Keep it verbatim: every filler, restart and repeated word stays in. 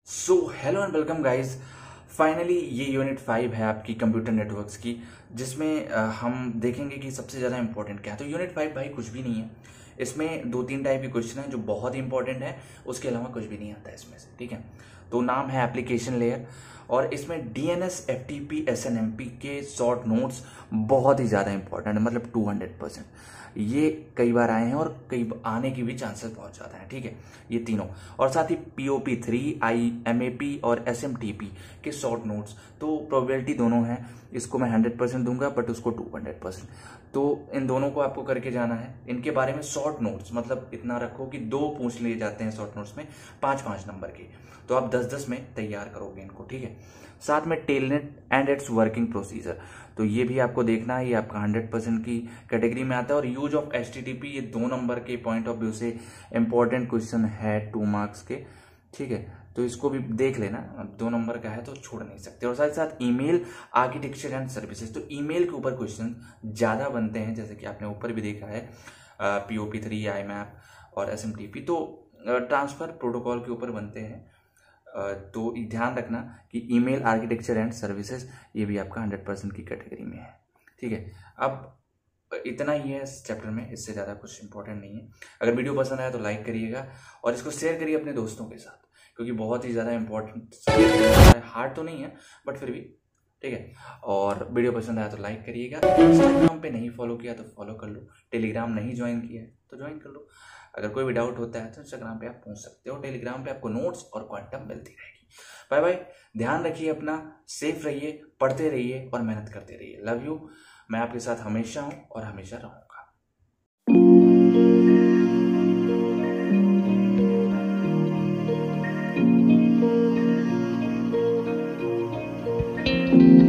So hello and welcome guys. Finally ये unit five है आपकी कंप्यूटर नेटवर्क्स की, जिसमें अ, हम देखेंगे कि सबसे ज़्यादा इंपॉर्टेंट क्या है। तो यूनिट फाइव भाई कुछ भी नहीं है, इसमें दो तीन टाइप के क्वेश्चन हैं जो बहुत ही इंपॉर्टेंट है, उसके अलावा कुछ भी नहीं आता है इसमें से। ठीक है, तो नाम है एप्लीकेशन लेयर और इसमें D N S, F T P, S N M P के शॉर्ट नोट्स बहुत ही ज़्यादा इंपॉर्टेंट है, मतलब टू हंड्रेड परसेंट ये कई बार आए हैं और कई आने की भी चांसेस बहुत ज़्यादा हैं। ठीक है, ये तीनों और साथ ही P O P three, I M A P और एस एम टी पी के शॉर्ट नोट्स, तो प्रोबेबिलिटी दोनों है। इसको मैं हंड्रेड परसेंट दूंगा बट उसको टू हंड्रेड परसेंट। तो इन दोनों को आपको करके जाना है। इनके बारे में शॉर्ट नोट्स मतलब इतना रखो कि दो पूछ लिए जाते हैं शॉर्ट नोट्स में, पाँच पाँच नंबर के, तो आप दस दस में तैयार करोगे इनको। ठीक है, साथ में Telnet and its working procedure, तो ये भी आपको देखना है, ये आपका हंड्रेड परसेंट की कैटेगरी में आता है। और use of H T T P, ये दो नंबर के पॉइंट ऑफ व्यू से इंपॉर्टेंट क्वेश्चन है, टू मार्क्स के। ठीक है, तो इसको भी देख लेना, दो नंबर का है तो छोड़ नहीं सकते। और साथ साथ ईमेल आर्किटेक्चर एंड सर्विसेज, तो ईमेल के ऊपर क्वेश्चन ज्यादा बनते हैं, जैसे कि आपने ऊपर भी देखा है P O P three, IMAP और एस एम टी पी, तो ट्रांसफर प्रोटोकॉल के ऊपर बनते हैं। तो ध्यान रखना कि ईमेल आर्किटेक्चर एंड सर्विसेज ये भी आपका हंड्रेड परसेंट की कैटेगरी में है। ठीक है, अब इतना ही है इस चैप्टर में, इससे ज़्यादा कुछ इंपॉर्टेंट नहीं है। अगर वीडियो पसंद आया तो लाइक करिएगा और इसको शेयर करिए अपने दोस्तों के साथ, क्योंकि बहुत ही ज़्यादा इंपॉर्टेंट है। हार्ड तो नहीं है बट फिर भी ठीक है। और वीडियो पसंद आया तो लाइक करिएगा। इंस्टाग्राम पे नहीं फॉलो किया तो फॉलो कर लो, टेलीग्राम नहीं ज्वाइन किया है तो ज्वाइन कर लो। अगर कोई भी डाउट होता है तो इंस्टाग्राम पे आप पूछ सकते हो, टेलीग्राम पे आपको नोट्स और क्वांटम मिलती रहेगी। बाय बाय, ध्यान रखिए अपना, सेफ रहिए, पढ़ते रहिए और मेहनत करते रहिए। लव यू, मैं आपके साथ हमेशा हूँ और हमेशा रहूँगा। Thank you.